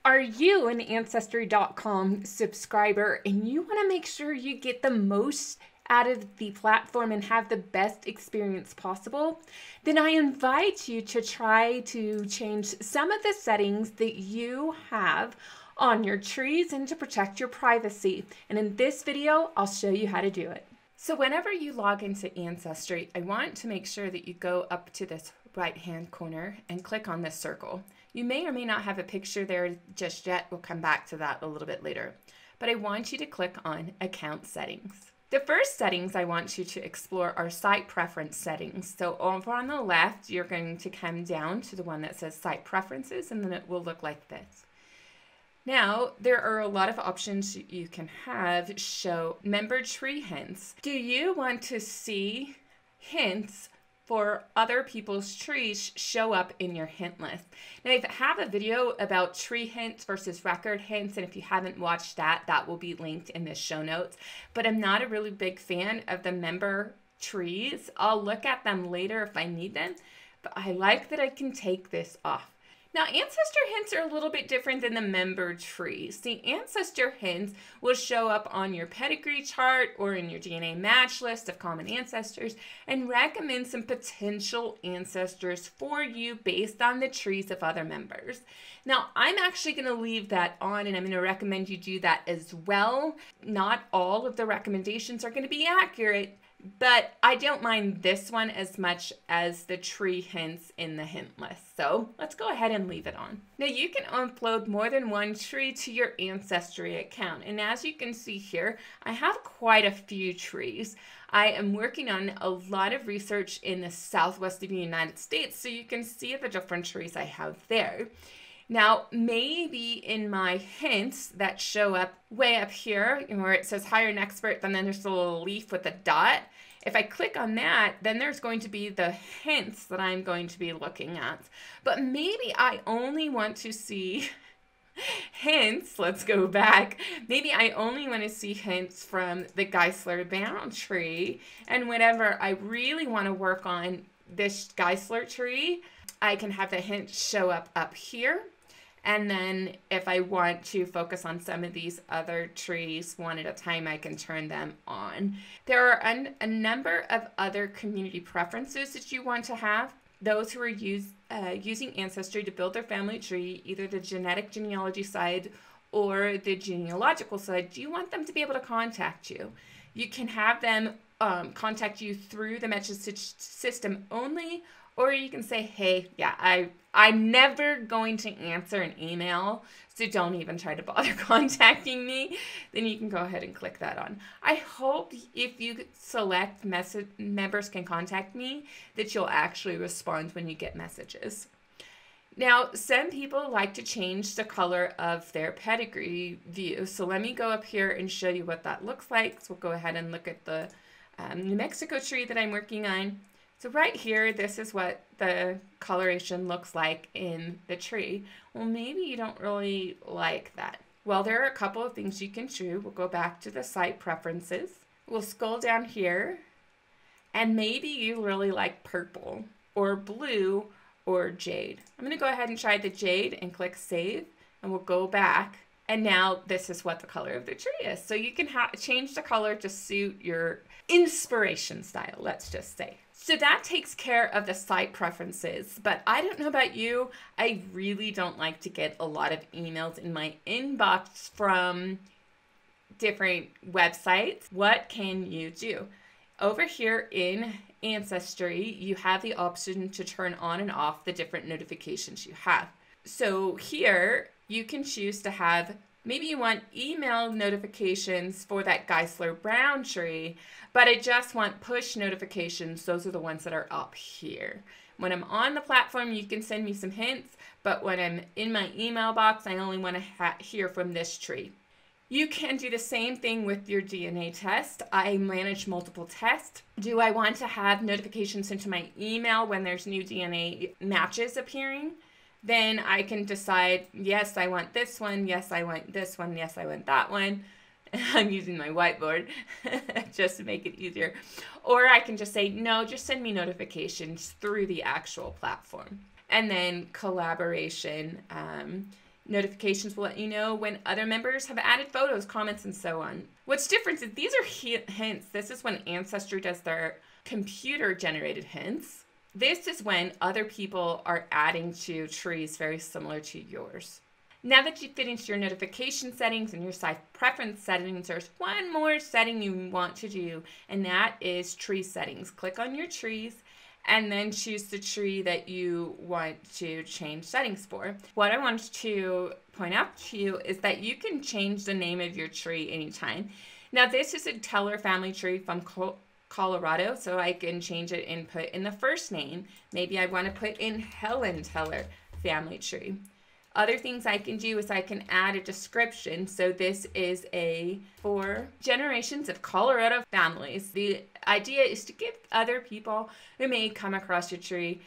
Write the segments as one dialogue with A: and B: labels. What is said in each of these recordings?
A: Are you an Ancestry.com subscriber and you want to make sure you get the most out of the platform and have the best experience possible? Then I invite you to try to change some of the settings that you have on your trees and to protect your privacy. And in this video, I'll show you how to do it. So whenever you log into Ancestry, I want to make sure that you go up to this right-hand corner and click on this circle. You may or may not have a picture there just yet. We'll come back to that a little bit later. But I want you to click on Account Settings. The first settings I want you to explore are Site Preference settings. So over on the left, you're going to come down to the one that says Site Preferences, and then it will look like this. Now, there are a lot of options you can have show member tree hints. Do you want to see hints for other people's trees show up in your hint list? Now, I have a video about tree hints versus record hints, and if you haven't watched that, that will be linked in the show notes. But I'm not a really big fan of the member trees. I'll look at them later if I need them, but I like that I can take this off. Now, ancestor hints are a little bit different than the member trees. The ancestor hints will show up on your pedigree chart or in your DNA match list of common ancestors and recommend some potential ancestors for you based on the trees of other members. Now, I'm actually going to leave that on, and I'm going to recommend you do that as well. Not all of the recommendations are going to be accurate, but I don't mind this one as much as the tree hints in the hint list. So let's go ahead and leave it on. Now you can upload more than one tree to your Ancestry account. And as you can see here, I have quite a few trees. I am working on a lot of research in the southwest of the United States, so you can see the different trees I have there. Now, maybe in my hints that show up way up here, where it says hire an expert, and then there's a little leaf with a dot. If I click on that, then there's going to be the hints that I'm going to be looking at. But maybe I only want to see hints. Let's go back. Maybe I only want to see hints from the Geisler bound tree. And whenever I really want to work on this Geisler tree, I can have the hints show up here. And then if I want to focus on some of these other trees one at a time, I can turn them on. There are a number of other community preferences that you want to have. Those who are using Ancestry to build their family tree, either the genealogy side or the genealogical side, do you want them to be able to contact you? You can have them contact you through the message system only, or you can say, hey, yeah, I'm never going to answer an email, so don't even try to bother contacting me. Then you can go ahead and click that on. I hope if you select members can contact me, that you'll actually respond when you get messages. Now, some people like to change the color of their pedigree view. So let me go up here and show you what that looks like. So we'll go ahead and look at the New Mexico tree that I'm working on. So right here, this is what the coloration looks like in the tree. Well, maybe you don't really like that. Well, there are a couple of things you can do. We'll go back to the site preferences. We'll scroll down here, and maybe you really like purple or blue or jade. I'm going to go ahead and try the jade and click save, and we'll go back. And now this is what the color of the tree is. So you can change the color to suit your inspiration style, let's just say. So that takes care of the site preferences, but I don't know about you, I really don't like to get a lot of emails in my inbox from different websites. What can you do? Over here in Ancestry, you have the option to turn on and off the different notifications you have. So here, you can choose to have, maybe you want email notifications for that Geisler brown tree, but I just want push notifications. Those are the ones that are up here. When I'm on the platform, you can send me some hints, but when I'm in my email box, I only want to hear from this tree. You can do the same thing with your DNA test. I manage multiple tests. Do I want to have notifications into my email when there's new DNA matches appearing? Then I can decide, yes, I want this one, yes, I want this one, yes, I want that one. I'm using my whiteboard just to make it easier. Or I can just say, no, just send me notifications through the actual platform. And then collaboration. Notifications will let you know when other members have added photos, comments, and so on. What's different is these are hints. This is when Ancestry does their computer-generated hints. This is when other people are adding to trees very similar to yours. Now that you've finished your notification settings and your site preference settings, there's one more setting you want to do, and that is tree settings. Click on your trees and then choose the tree that you want to change settings for. What I want to point out to you is that you can change the name of your tree anytime. Now this is a Teller family tree from Colorado, so I can change it and put in the first name. Maybe I want to put in Helen Teller family tree. Other things I can do is I can add a description. So this is a 4 generations of Colorado families. The idea is to give other people who may come across your tree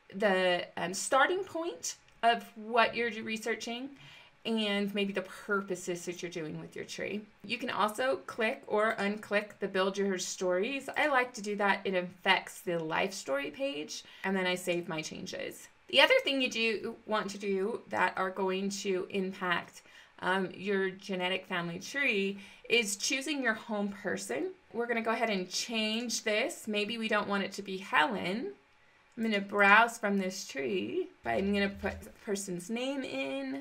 A: the starting point of what you're researching and maybe the purposes that you're doing with your tree. You can also click or unclick the Build Your Stories. I like to do that. It affects the life story page, and then I save my changes. The other thing you want to do that are going to impact your genetic family tree is choosing your home person. We're going to go ahead and change this. Maybe we don't want it to be Helen. I'm going to browse from this tree. I'm going to put the person's name in,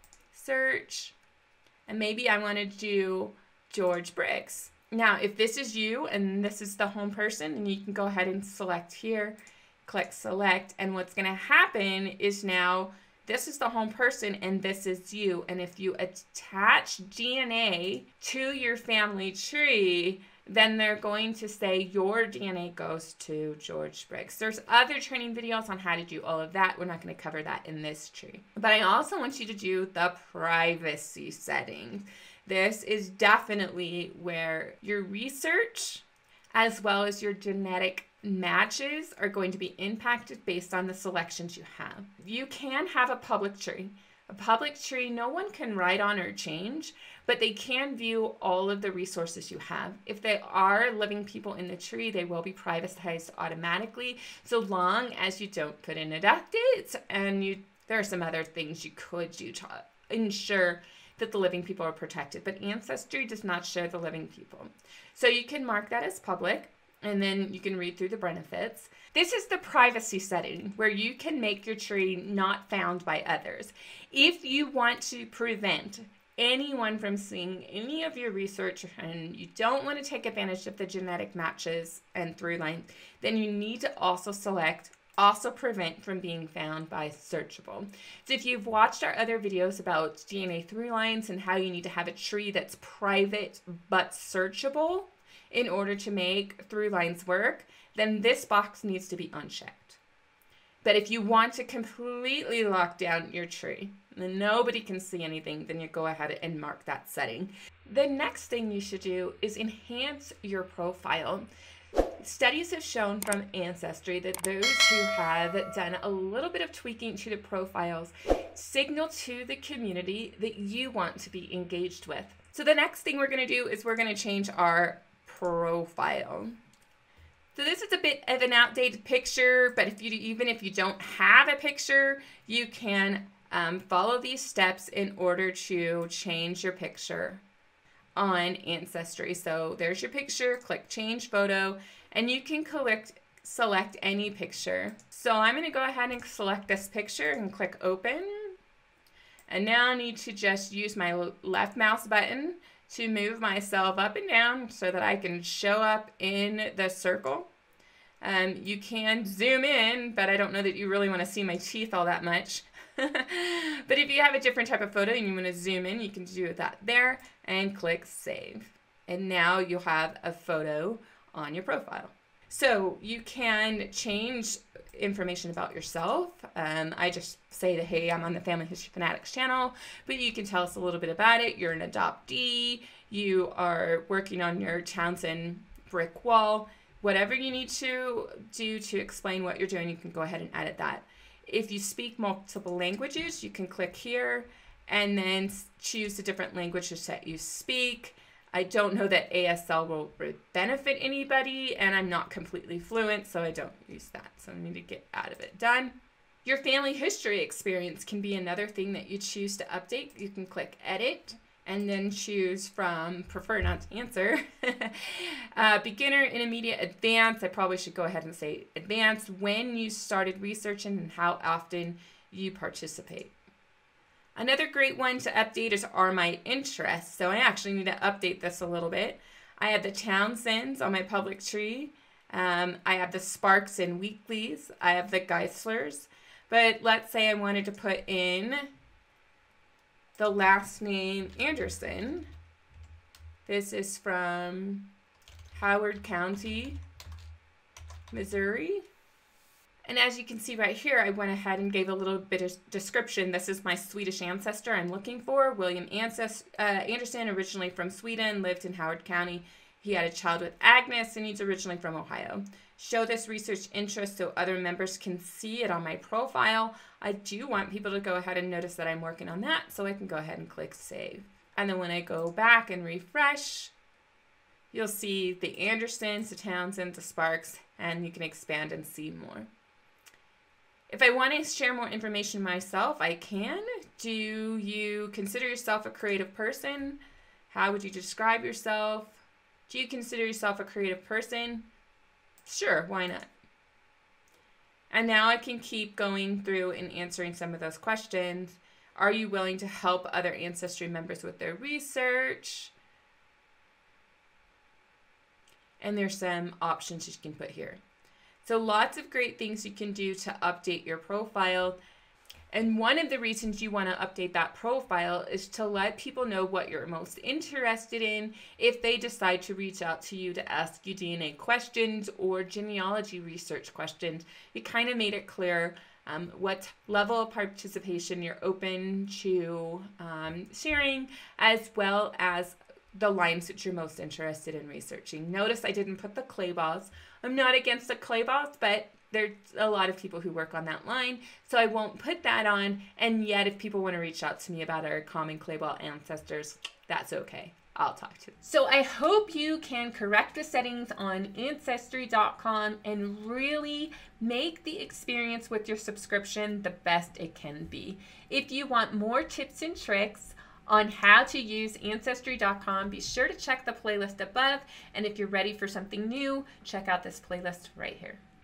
A: search, and maybe I want to do George Briggs. Now, if this is you and this is the home person, then you can go ahead and select here. Click select, and what's going to happen is now this is the home person and this is you. And if you attach DNA to your family tree, then they're going to say your DNA goes to George Briggs. There's other training videos on how to do all of that. We're not going to cover that in this tree. But I also want you to do the privacy settings. This is definitely where your research as well as your genetic matches are going to be impacted based on the selections you have. You can have a public tree. A public tree, no one can write on or change, but they can view all of the resources you have. If they are living people in the tree, they will be privatized automatically, so long as you don't put in a death date, and there are some other things you could do to ensure that the living people are protected, but Ancestry does not show the living people. So you can mark that as public, and then you can read through the benefits. This is the privacy setting where you can make your tree not found by others. If you want to prevent anyone from seeing any of your research and you don't want to take advantage of the genetic matches and through line, then you need to also select also prevent from being found by searchable. So if you've watched our other videos about DNA through lines and how you need to have a tree that's private but searchable in order to make through lines work, then this box needs to be unchecked. But if you want to completely lock down your tree, then nobody can see anything, then you go ahead and mark that setting. The next thing you should do is enhance your profile. Studies have shown from Ancestry that those who have done a little bit of tweaking to the profiles signal to the community that you want to be engaged with. So the next thing we're going to do is we're going to change our profile. So this is a bit of an outdated picture, but even if you don't have a picture, you can follow these steps in order to change your picture on Ancestry. So there's your picture, click change photo, and you can select any picture. So I'm going to go ahead and select this picture and click open. And now I need to just use my left mouse button to move myself up and down so that I can show up in the circle. You can zoom in, but I don't know that you really want to see my teeth all that much. But if you have a different type of photo and you want to zoom in, you can do that there and click save. And now you'll have a photo on your profile. So you can change information about yourself. I just say that, hey, I'm on the Family History Fanatics channel, but you can tell us a little bit about it. You're an adoptee, you are working on your Townsend brick wall. Whatever you need to do to explain what you're doing, you can go ahead and edit that. If you speak multiple languages, you can click here and then choose the different languages that you speak. I don't know that ASL will benefit anybody, and I'm not completely fluent, so I don't use that. So I need to get out of it. Done. Your family history experience can be another thing that you choose to update. You can click edit and then choose from prefer not to answer. Beginner, intermediate, advanced. I probably should go ahead and say advanced. When you started researching and how often you participate. Another great one to update is are my interests. So I actually need to update this a little bit. I have the Townsends on my public tree. I have the Sparks and Weeklies. I have the Geislers. But let's say I wanted to put in the last name Anderson. This is from Howard County, Missouri. And as you can see right here, I went ahead and gave a little bit of description. This is my Swedish ancestor I'm looking for. William Anderson, originally from Sweden, lived in Howard County. He had a child with Agnes, and he's originally from Ohio. Show this research interest so other members can see it on my profile. I do want people to go ahead and notice that I'm working on that, so I can go ahead and click save. And then when I go back and refresh, you'll see the Andersons, the Townsends, the Sparks, and you can expand and see more. If I want to share more information myself, I can. Do you consider yourself a creative person? How would you describe yourself? Do you consider yourself a creative person? Sure, why not? And now I can keep going through and answering some of those questions. Are you willing to help other Ancestry members with their research? And there's some options you can put here. So lots of great things you can do to update your profile. And one of the reasons you want to update that profile is to let people know what you're most interested in if they decide to reach out to you to ask you DNA questions or genealogy research questions. You kind of made it clear what level of participation you're open to sharing, as well as the lines that you're most interested in researching. Notice I didn't put the clay balls. I'm not against the clay balls, but there's a lot of people who work on that line, so I won't put that on. And yet, if people want to reach out to me about our common clay ball ancestors, that's okay. I'll talk to them. So I hope you can correct the settings on Ancestry.com and really make the experience with your subscription the best it can be. If you want more tips and tricks on how to use Ancestry.com, be sure to check the playlist above. And if you're ready for something new, check out this playlist right here.